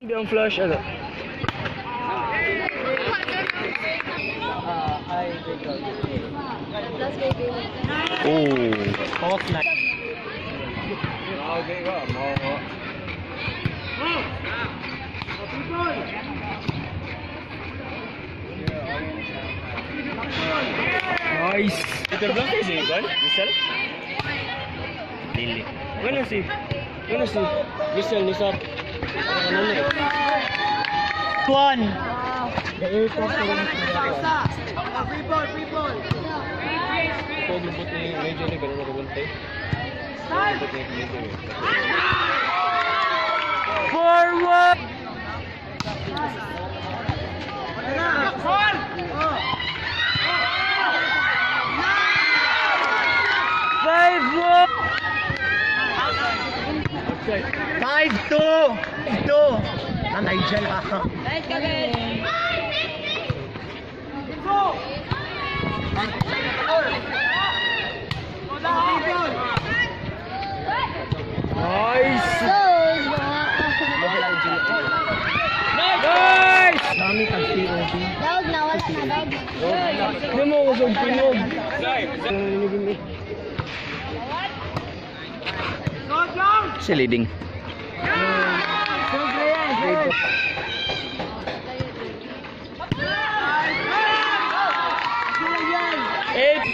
Hindi ang flash ano. Hawak na. Okay ka, mo. Nice. Peter Blanc kasi kan? Misal? Dili. Ano si? Misal ni Sap. Ano na? Tuan. Free ball. Ito lubot ni medyo ni ganun nagbantay. Forward. Five two. Nanay dyan ka. Nice! Nice! Dami tag-POV. Dawag na, wala na dawag. Hindi mo usog pinog. Si leading. Eight.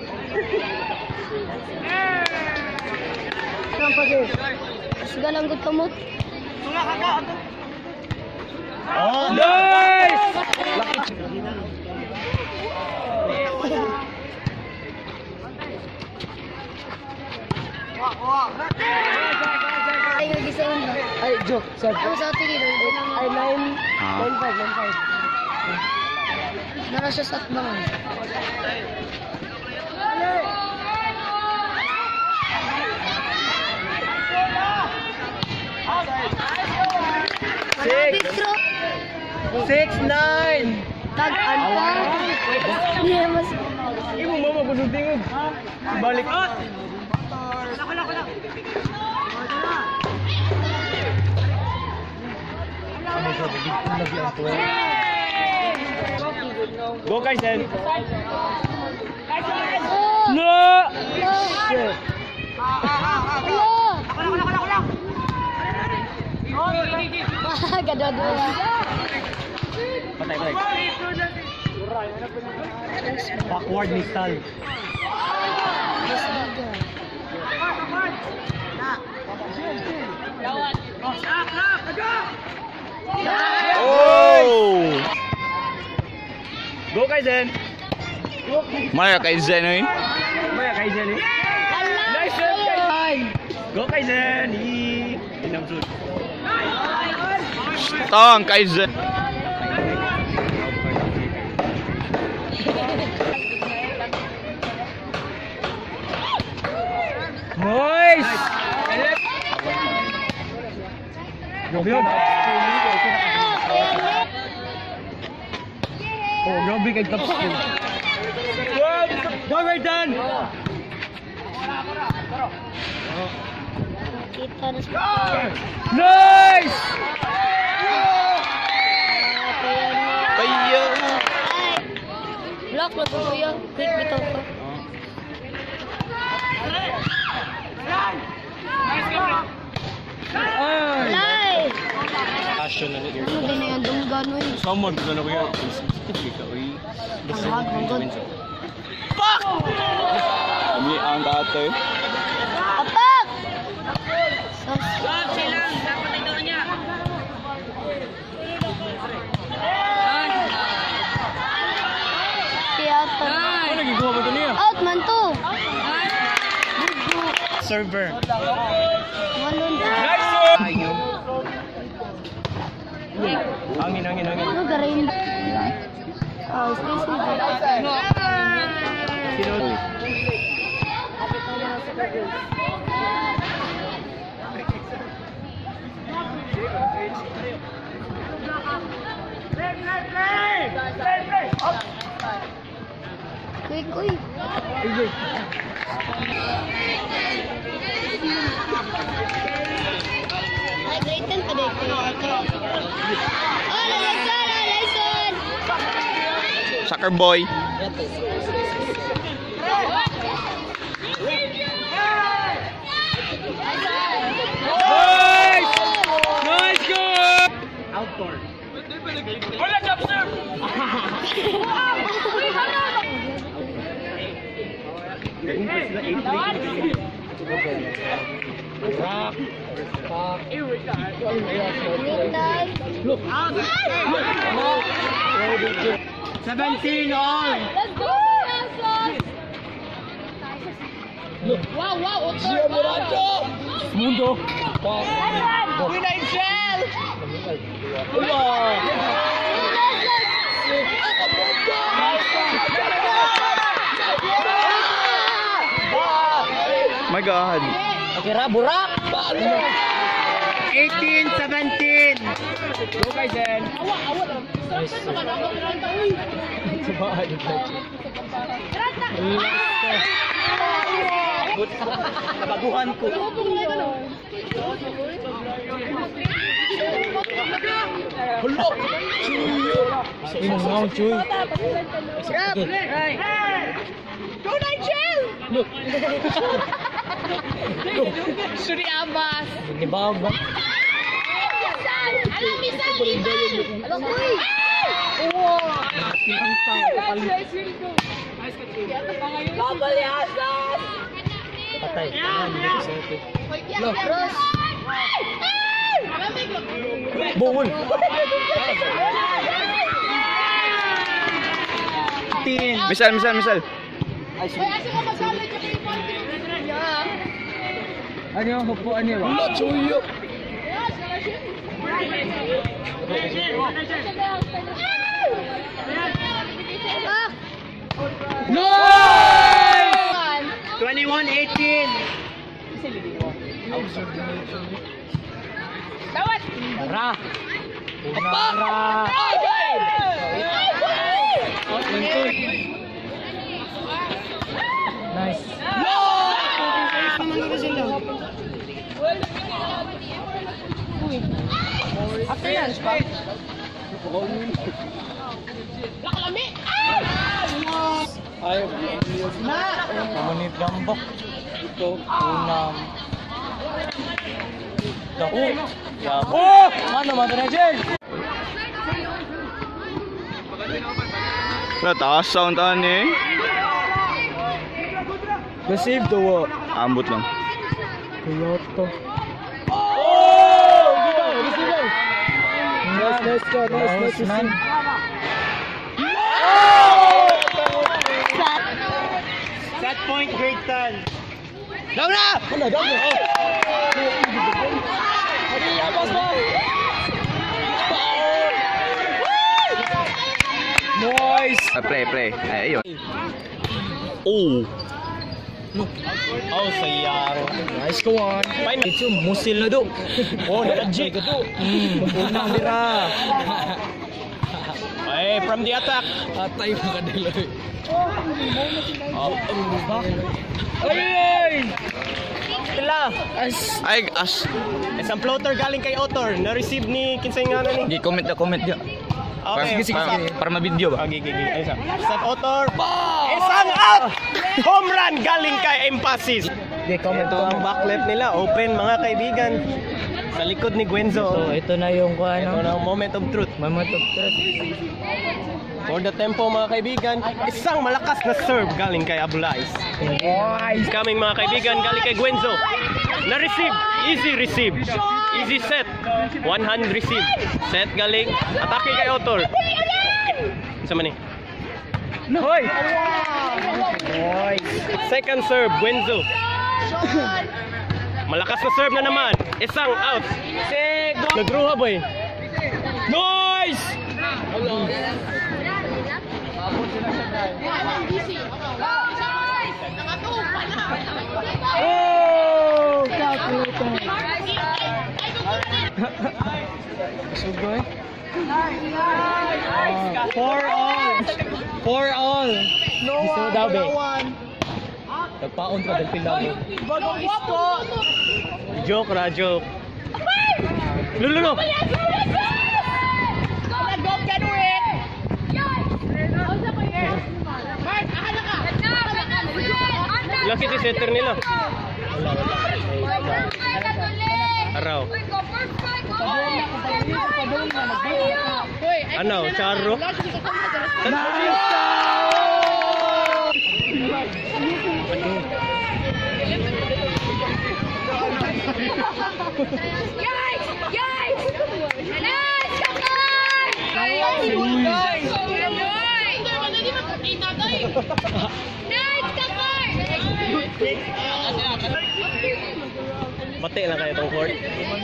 Galang good kamot. Oh, nice! Ay, nag-isa yun ba? Ay, joke. Sorry. Ano sa atin dito? Ay, 9-5. Nara siya sa atbangan. Six, 9. Tag-an pa. Hindi mas... Imo mama kusog tingog. Balik. Go Kaisen. No. Shit. Gadado. Patay. Backward missile. Oh! Go Kaizen. Mana Kaizen ni? Nice shot. Go Kaizen. Inamsud. Tawang Kaizen. Nice. Grabe yun. Oh, grabe kay top skill. Go, we're done. Kita na siya. Nice. Kaya. Block na po kuya. Quick bitaw ko. Live! Passion na rin. Ano din na yung dunggan mo yun? Someone ko na kuya. Ang hagod. Fuck! Kami ang dati. Apak! Theater. Ano nagagawa mo ito niya? Out man to! Server. Malun. Nice! Hangin. Ano garin? Stay Sino? Uy. Ay, great 10 pa dito. soccer boy. Nice! Nice goal! Outdoor. Wala job, sir! Look. 17 all. Let's go! Wow, wow, Mundo. Uy, na-shell! My God. Akira, burak! 18, 17. Go guys, then. Kabaguhan ko. Hulok! Sino mo, Chuy? Go, Nigel! Look! Suri Abbas! Nibawag ba? Alam, Misan! Alam, uy! Bubble Yasas! Patay. Look, Ross! Bungol! 15. Misal. Ano yung hupuan niya ba? Wala, chuyo! Nice! 21-18. Tawad! Tara! Tara! Nice. After yan, pa? Lakalami! Ayaw. Pamanit gambok. Ito, unang. Dako. Yabo. Ano, mga Jen? Wala, taas sound eh. Receive the what? Ambot lang. Kyoto. Oh! Receive. Nice man. Set point, great turn. Down na! Down na! Nice! Play. Ayun. Oh! Oh, sayang. Nice ko one. Fine. Ito, musil na do. Oh, nag-G ka do. Unang mira. Ay, from the attack. Atay mo ka nila. Oh, back. Ay! Sila. Ay, as. Isang floater galing kay Otor. Na-receive ni Kinsay nga na ni. Comment niya. Okay, sige. Para ma-video ba? Okay. Ayun sa Otor. Isang out! Home run galing kay Emphasis. Ito ang backlet nila. Open mga kaibigan. Sa likod ni Gwenzo. So, ito na yung Ito na ang moment of truth. Moment of truth. For the tempo mga kaibigan, isang malakas na serve galing kay Abulais. Coming mga kaibigan, galing kay Gwenzo. Na-receive, easy receive. Easy set, one hand receive. Set galing, atake kay Otor. Isa man eh. Hoy! Second serve, Gwenzo. Malakas na serve na naman. Isang out. Nagruha boy. Nice! Oh! Sugoy. 4 all. Gusto mo daw, be? Nagpaon ka del pilabo. Joke. Lululo. center nila. Araw. Ano, Charo? Bati lang kayo itong court.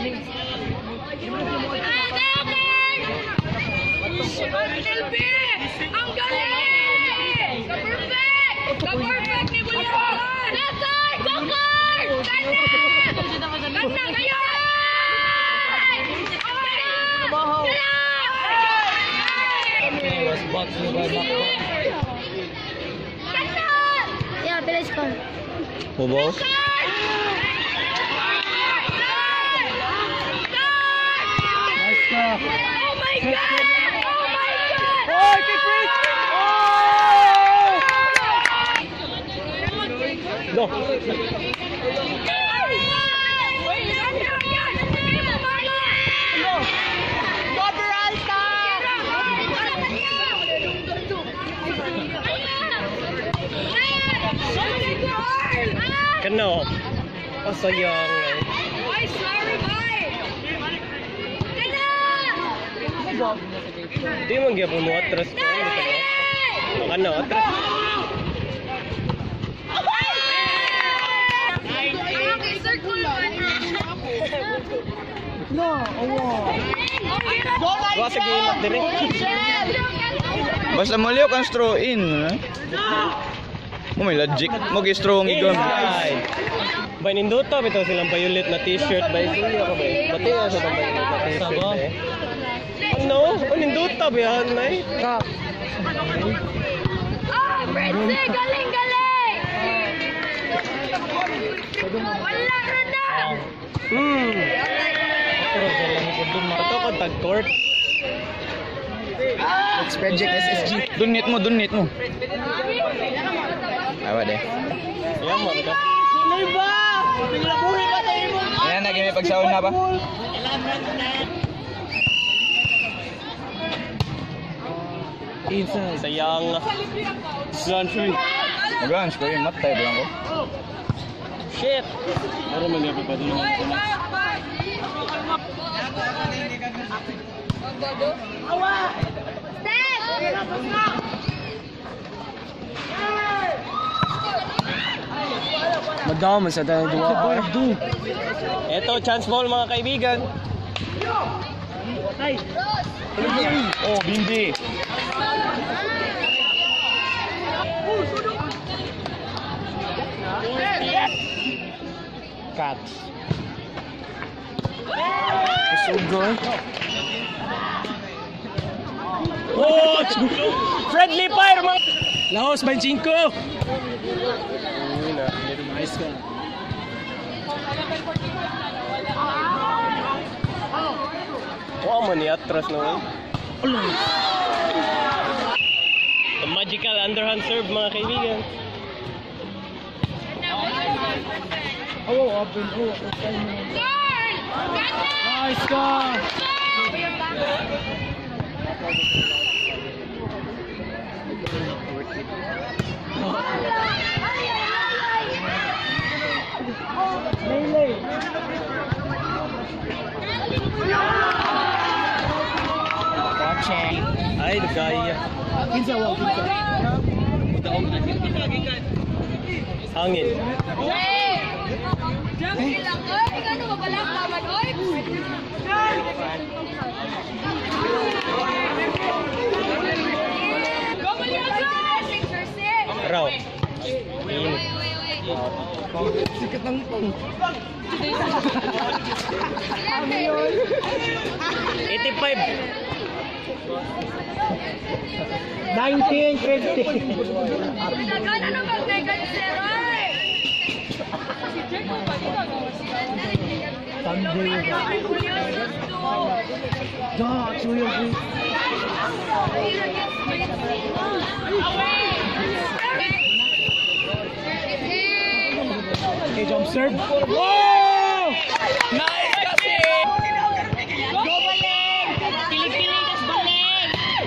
Ang galing! Ka-perfect ni Bulian! Nasay! Kakar! Kanda! Kanda kayo! Yeah, bilis ko. Hubo? Oh my God! Oh my God! Oh, kick Rich! Oh! No. Kano? Oh, sayang. Ay, sorry, boy! Di mo gyapon mo atras ko. Ano atras? Wa sa game at dire. Basta maliw kang straw in. Oh, may logic. Mag-straw ang igam. Inside. Bay ninduta bitaw silang violet na t-shirt bay suyo ka bay. Pati nga sa violet na t-shirt eh. Ano? Oh, ninduta ba yan, nay? Oh, Fritzy! Galing, galing! Wala na na! Ito ko tag-court. Project SSG. Donate mo. Awa deh. Yaman ka. Ayan, naging may pagsaon na ba? Sayang. Sunshine. Mag-lunch ko yun. Matay ba lang ko? Shit. Pero mangyari pa din. Madama sa tayo dua. Ito, chance ball mga kaibigan. Oh, Bindi. Cats. Sugar. Oh! Friendly fire mga... Laos, 25. Nice ka. Wow, man atras na The magical underhand serve mga kaibigan. Nice ka. Ay, gaya. Hangin. Raw. Sikat ng pang. 85. 19. Okay, jump serve. Wow! Nice kasi! Go balik! Pilig-pilig, tas balik!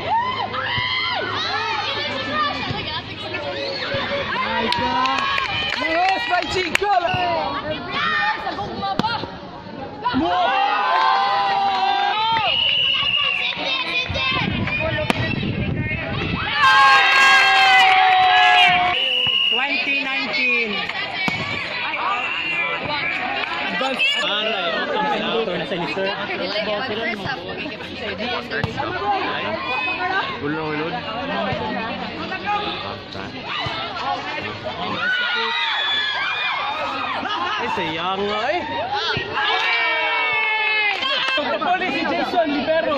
Nice ka! Yes, my chico! Sa gugma ba? Wow! 2019. Ulod. Ay, sayang nga eh. Pagpapuli si Jason Libero.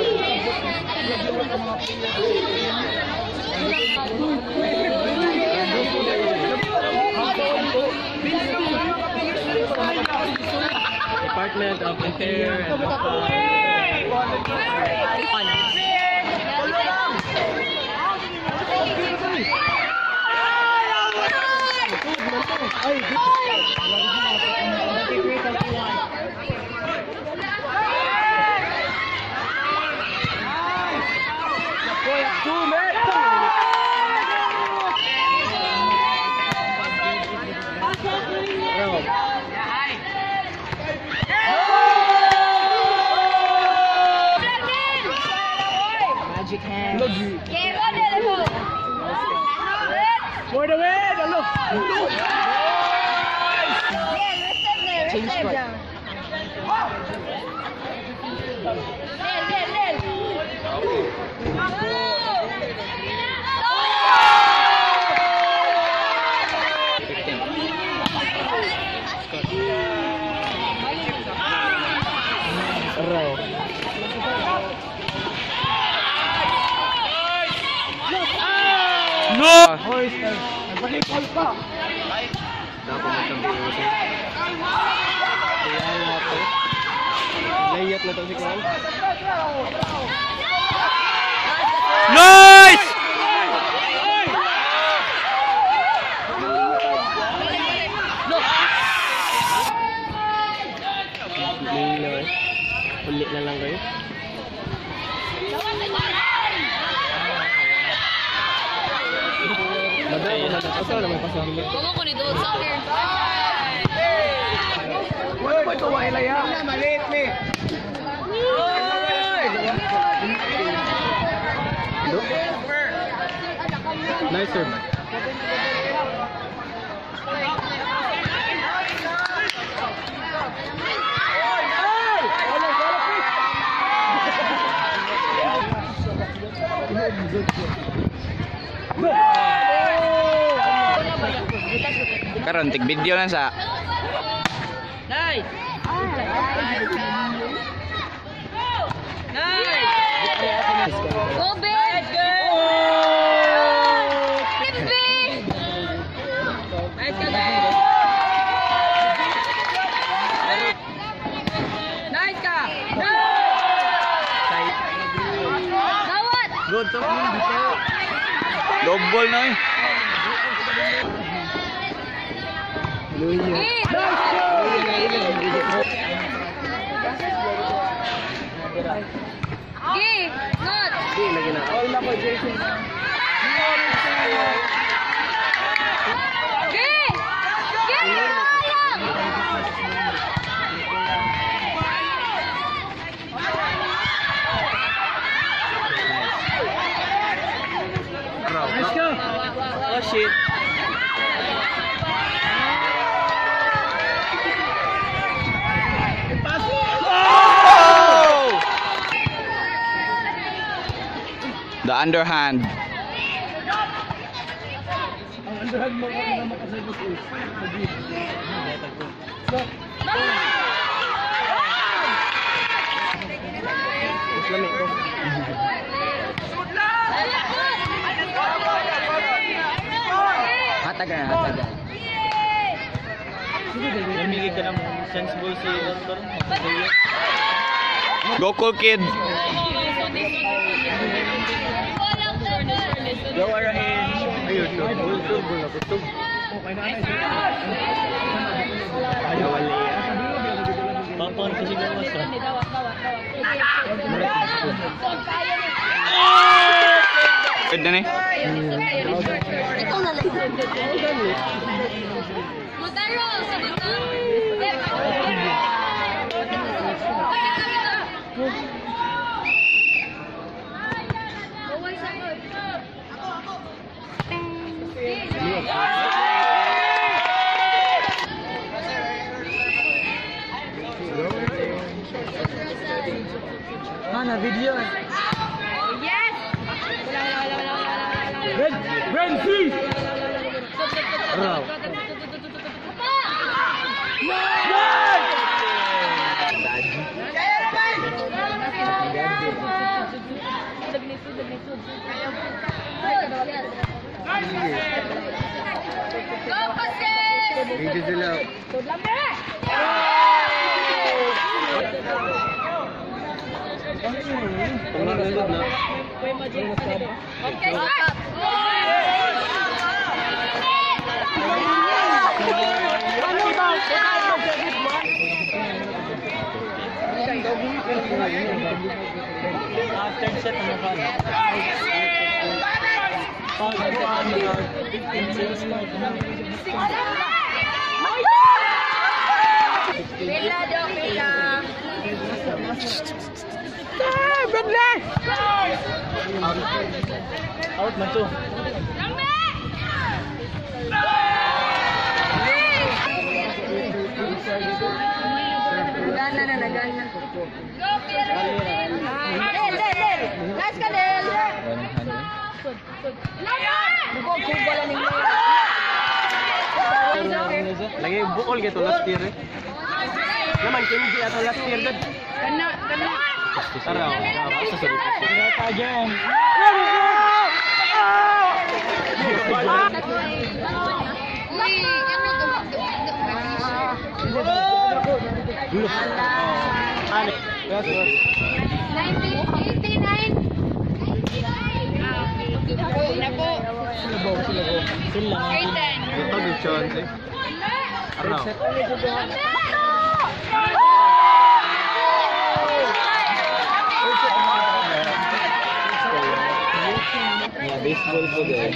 Department of Interior and Magic hand. Okay, what the hell? For the win! Hello! Change squad. Lel. No! Nagpalipol pa! layat na to si Kwan. Nice! Ulit na lang kayo. Asa naman pasang mo? Kumo ko ni Doon Soccer. Wala ba ito wahilaya? Maliit me! Nice serve. Karon tig video lang sa Nice! Go, Ben! Timby! Nice ka, Ben! Nice ka! Gawat! Good to double na eh. Gi! Not! Di lagi na. All na ko, Jason. Gi! Gi! Sayang! Let's go! Oh shit. Oh! The underhand. Ang underhand mo kami na makasagot is. Islamic ko. Hatagan. Namigig ka ng sensible si Doctor. Go cool kid. Go ahead. Ayun, no. Bulto, bulto. Okay na. Tuan kasi gawas ra. Pwede na eh. Ikaw na lang. Mutaro, sige ka. Mana video? Yes! Brand C. Raw. Go, Pasis! Video sila. Okay, stop! Third set ano ka? Bella, dong, Bella. Out man to. Nagana na, nagana. Go, Del! Last ka, Del! Bukog-bukog ninyo. Lagi bukol gitu last year eh. Naman hindi ato last year dad. Kana. Tara, sa sarili. Kaya dyan. Uy, ano to? Ano? 1989. Na po. Sila nga. 18. Ito good chance eh. Araw. Baseball po dahil.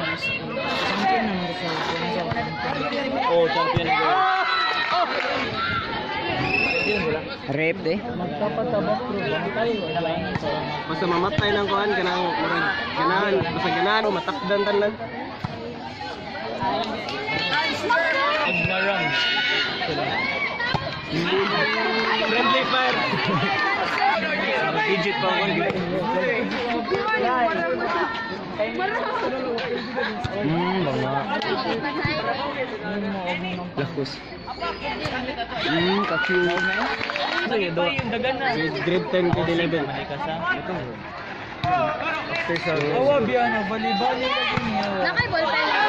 Oh, champion ko. Rep eh. Magpapatabak bro. Tayo wala lang sa Basta mamatay ng kuhan kanang murag ganahan, basta ganahan o matakdan tanan. Agnaran. Friendly fire. Digit pa ako. Banga. Lakus. Kakiw. Sige do. Yung dagan na. Grade 10 to 11. Kasa. After sa Awa biya na bali-bali lagi niya. Nakay ballpen.